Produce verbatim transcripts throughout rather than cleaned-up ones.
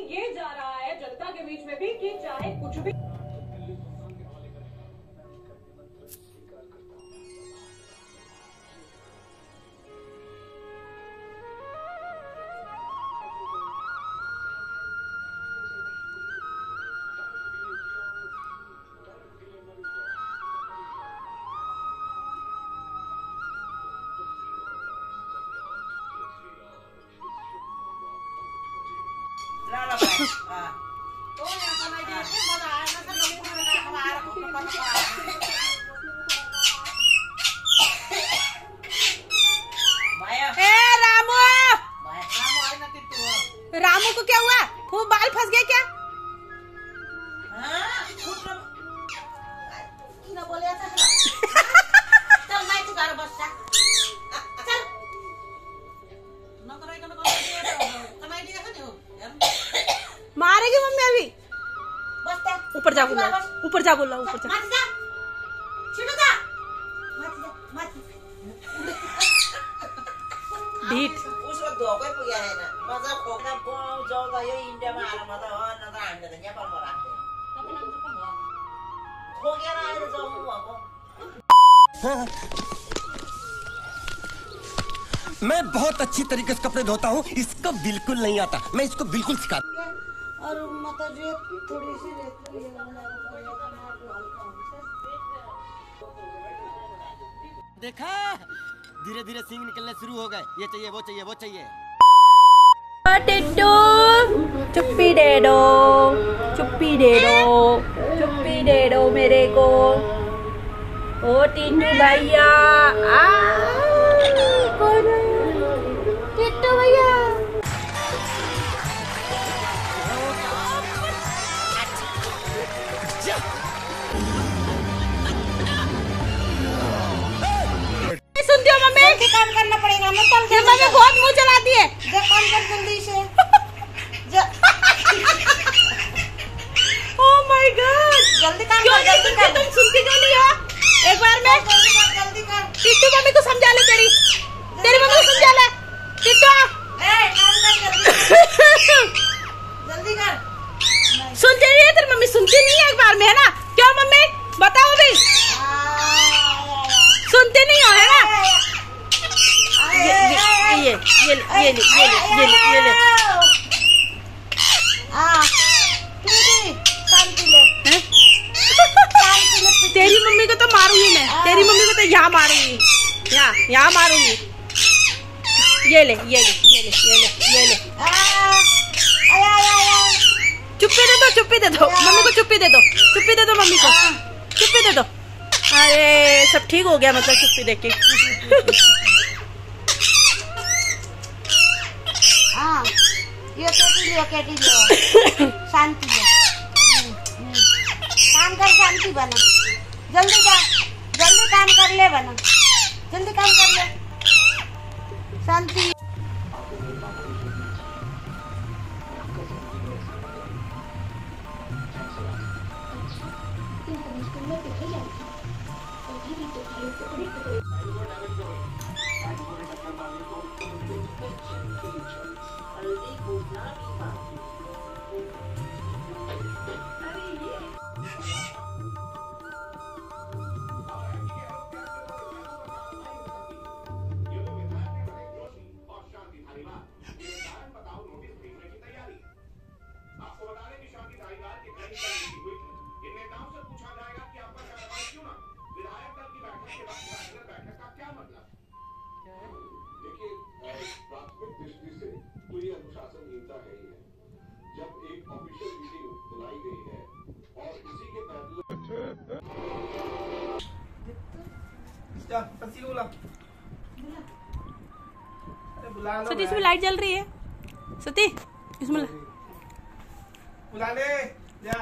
ये जा रहा है जनता के बीच में भी कि चाहे कुछ भी रामू को क्या हुआ? वो बाल फंस गया क्या? मारेगी मम्मी अभी। ऊपर जा बोला, ऊपर जा बोला, ऊपर जा। ढीठ उसको धोकै पुग्याएन मजा खोक्दा जाउँदा यो इन्डियामा आएर म त नत्र हामीले त नेपालमा राख्थ्यो खोकेर आएर जाउँ भएको। मैं बहुत अच्छी तरीके से कपड़े धोता हूँ, इसको बिल्कुल नहीं आता, मैं इसको बिल्कुल सिखा। और मतलब रेत थोड़ी सी रेत देखा धीरे धीरे सींग निकलने शुरू हो गए, ये चाहिए वो चाहिए वो चाहिए। टिट्टू चुप्पी दे दो, चुप्पी दे दो, चुप्पी दे दो मेरे को। ओ टिट्टू भैया, कौन है? टिट्टू भैया सुनती हो मम्मी? काम करना पड़ेगा ना, चल ये मम्मी बहुत मुंह चलाती है। जा काम कर जल्दी से जा। ओह माय गॉड, जल्दी काम क्यों कर, नहीं जल्दी सुनती? कर। तुम सुनती क्यों नहीं हो? एक बार में जल्दी कर, जल्दी कर। टिट्टू मम्मी को समझा ले, तेरी तेरी मम्मी को समझा ले। टिट्टू ए काम कर जल्दी जल्दी कर। सुनती नहीं है तेरी मम्मी? सुनती नहीं है एक बार में, है ना? क्यों मम्मी बताओ अभी? सुनते नहीं हो, है ना? ये ये ये ये ये ये ये ले ये ले ये ले। तेरी मम्मी को तो मारूंगी मैं, तेरी मम्मी को तो यहाँ मारूंगी, यहाँ यहाँ मारूंगी। ये ले ये ले ये ले ये ले ये ले। चुप्पी दे दो, चुप्पी दे दो मम्मी को, चुप्पी दे दो, चुप्पी दे दो मम्मी को, चुप्पी दे दो। अरे सब ठीक हो गया मतलब चुप्पी देके। हाँ ये केटी लियो, केटी लियो, शांति लियो। काम कर, शांति बना, जल्दी जा, जल्दी काम कर ले बना, जल्दी काम कर ले, शांति। सती इसमें लाइट जल रही है, सती इसमें बुला ले जा।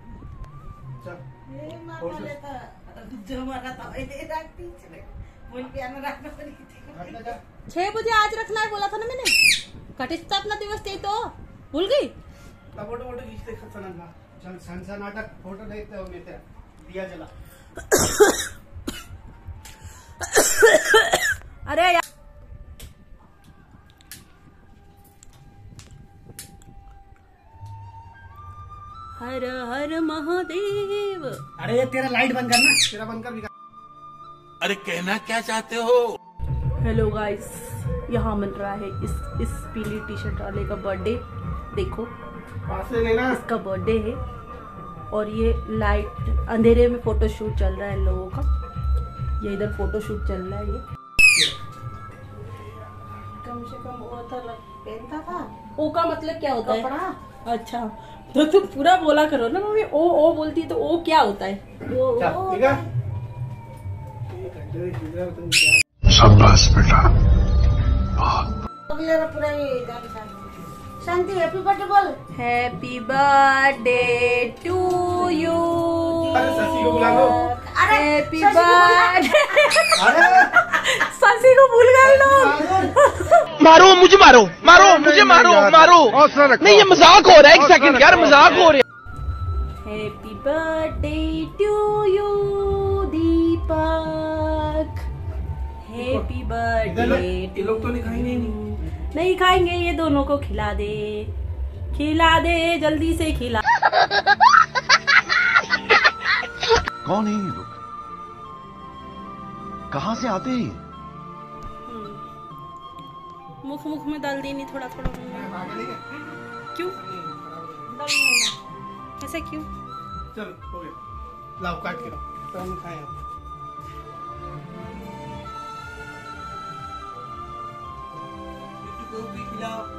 छह बजे आज रखना है बोला था ना मैंने। घटित स्थापना दिवस थी तो भूल गई। फोटो फोटो खींचते संसा नाटक फोटो देखते हो मैं तेरा दिया जला। अरे यार हर हर महादेव। अरे ये तेरा लाइट बंद करना, तेरा बंद कर। अरे कहना क्या चाहते हो? हेलो गाइस, यहाँ मिल रहा है इस इस पीली टी शर्ट वाले का बर्थडे। देखो पास से लेना, इसका बर्थडे है और ये लाइट अंधेरे में फोटो शूट चल रहा है इन लोगों का। ये इधर फोटो शूट चल रहा है। ये कम से कम वो तो लग- पहनता था ओ का मतलब क्या होता है? कपड़ा। अच्छा तो तुम पूरा बोला करो ना मम्मी। ओ ओ बोलती है तो ओ क्या होता है? वो चल, वो ठीक है? शाबाश बेटा। अगले पूरा ये गाना था। शांति हैप्पी बर्थडे बोल। Happy birthday to you. अरे शशि को बुला लो। अरे हैप्पी शशि को बुला। बर्थडे। अरे शशि को भूल गए लोग। मारो मुझे, मारो मारो मुझे, मारो मारो। नहीं ये मजाक हो रहा है, एक सेकंड यार, मजाक हो रहा है। Happy birthday to you Deepak. Happy birthday. ये लोग तो नहीं खाएंगे ही नहीं। नहीं खाएंगे, ये दोनों को खिला दे, खिला दे जल्दी से खिला। कौन है ये लोग? कहाँ से आते हैं? मुख मुख में डाल देनी थोड़ा थोड़ा। क्यों ऐसा क्यों? चल हो गया, लाओ काट के लाओ, तो हम खाएं अब। को भी खिलाओ।